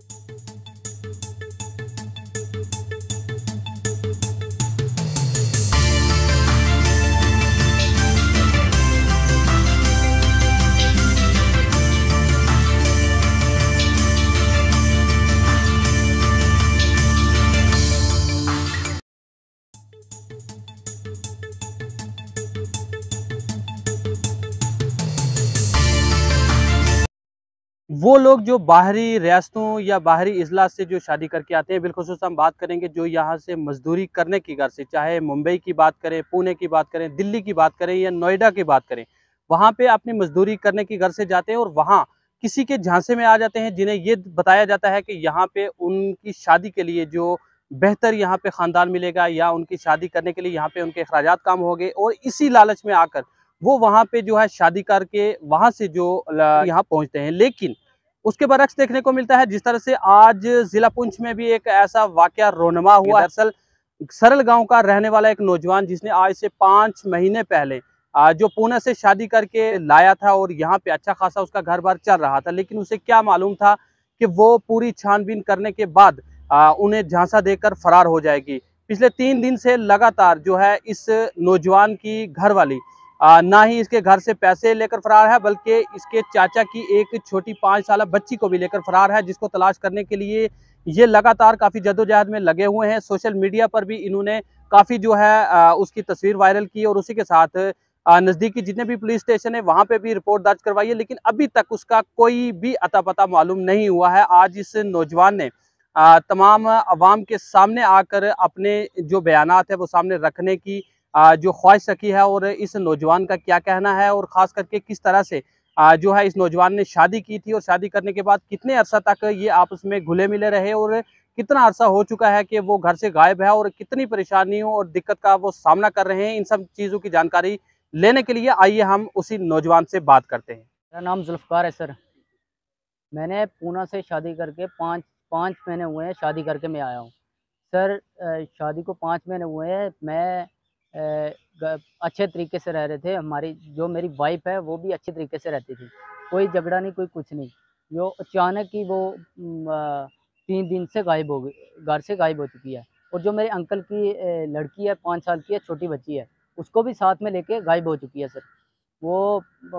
वो लोग जो बाहरी रियासतों या बाहरी अजला से जो शादी करके आते हैं, बिलख़ुसूस हम बात करेंगे जो यहाँ से मज़दूरी करने की गर्ज से, चाहे मुंबई की बात करें, पुणे की बात करें, दिल्ली की बात करें या नोएडा की बात करें, वहाँ पे अपनी मज़दूरी करने की गर्ज से जाते हैं और वहाँ किसी के झांसे में आ जाते हैं, जिन्हें ये बताया जाता है कि यहाँ पे उनकी शादी के लिए जो बेहतर यहाँ पे ख़ानदान मिलेगा या उनकी शादी करने के लिए यहाँ पे उनके अखराजात कम होंगे, और इसी लालच में आकर वो वहाँ पे जो है शादी करके वहाँ से जो यहाँ पहुँचते हैं। लेकिन उसके बरक्स देखने को मिलता है, जिस तरह से आज जिला पुंछ में भी एक ऐसा वाकया रोनमा हुआ। दरअसल सरल गांव का रहने वाला एक नौजवान, जिसने आज से 5 महीने पहले जो पुणे से शादी करके लाया था और यहाँ पे अच्छा खासा उसका घर बार चल रहा था, लेकिन उसे क्या मालूम था कि वो पूरी छानबीन करने के बाद उन्हें झांसा देकर फरार हो जाएगी। पिछले 3 दिन से लगातार जो है इस नौजवान की घरवाली ना ही इसके घर से पैसे लेकर फरार है, बल्कि इसके चाचा की एक छोटी 5 साल बच्ची को भी लेकर फरार है, जिसको तलाश करने के लिए ये लगातार काफ़ी जद्दोजहद में लगे हुए हैं। सोशल मीडिया पर भी इन्होंने काफ़ी जो है उसकी तस्वीर वायरल की और उसी के साथ नज़दीकी जितने भी पुलिस स्टेशन है वहाँ पे भी रिपोर्ट दर्ज करवाई है, लेकिन अभी तक उसका कोई भी अता पता मालूम नहीं हुआ है। आज इस नौजवान ने तमाम अवाम के सामने आकर अपने जो बयानात है वो सामने रखने की जो ख्वाहिश रखी है, और इस नौजवान का क्या कहना है और ख़ास करके किस तरह से जो है इस नौजवान ने शादी की थी और शादी करने के बाद कितने अरसा तक ये आपस में घुले मिले रहे और कितना अरसा हो चुका है कि वो घर से गायब है और कितनी परेशानियों और दिक्कत का वो सामना कर रहे हैं। इन सब चीज़ों की जानकारी लेने के लिए आइए हम उसी नौजवान से बात करते हैं। मेरा नाम जुल्फ़कार है सर। मैंने पूना से शादी करके 5 महीने हुए हैं शादी करके मैं आया हूँ। सर शादी को 5 महीने हुए हैं। मैं अच्छे तरीके से रह रहे थे। हमारी जो मेरी वाइफ़ है वो भी अच्छे तरीके से रहती थी। कोई झगड़ा नहीं, कोई कुछ नहीं। जो अचानक ही वो 3 दिन से गायब हो गई, घर से गायब हो चुकी है। और जो मेरे अंकल की लड़की है, 5 साल की है, छोटी बच्ची है, उसको भी साथ में लेके गायब हो चुकी है सर। वो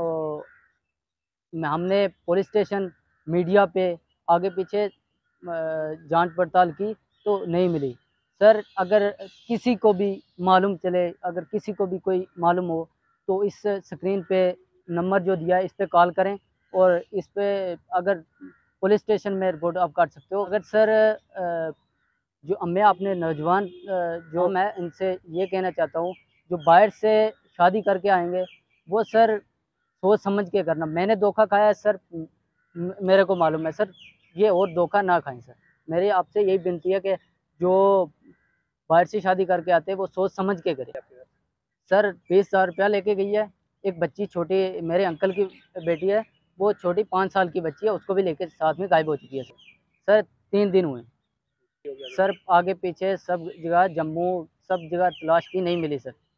हमने पुलिस स्टेशन, मीडिया पे आगे पीछे जांच पड़ताल की तो नहीं मिली। सर अगर किसी को भी मालूम चले, अगर किसी को भी कोई मालूम हो तो इस स्क्रीन पे नंबर जो दिया है इस पे कॉल करें, और इस पे अगर पुलिस स्टेशन में रिपोर्ट आप कर सकते हो। अगर सर जो मैं अपने नौजवान जो मैं इनसे ये कहना चाहता हूँ, जो बाहर से शादी करके आएँगे वो सर सोच समझ के करना। मैंने धोखा खाया है सर, मेरे को मालूम है सर, ये और धोखा ना खाएँ सर। मेरी आपसे यही विनती है कि जो बाहर से शादी करके आते हैं वो सोच समझ के करें। सर 20,000 रुपया लेके गई है। एक बच्ची छोटी मेरे अंकल की बेटी है, वो छोटी 5 साल की बच्ची है, उसको भी लेके साथ में गायब हो चुकी है सर। सर 3 दिन हुए। सर आगे पीछे सब जगह, जम्मू सब जगह तलाश की, नहीं मिली सर।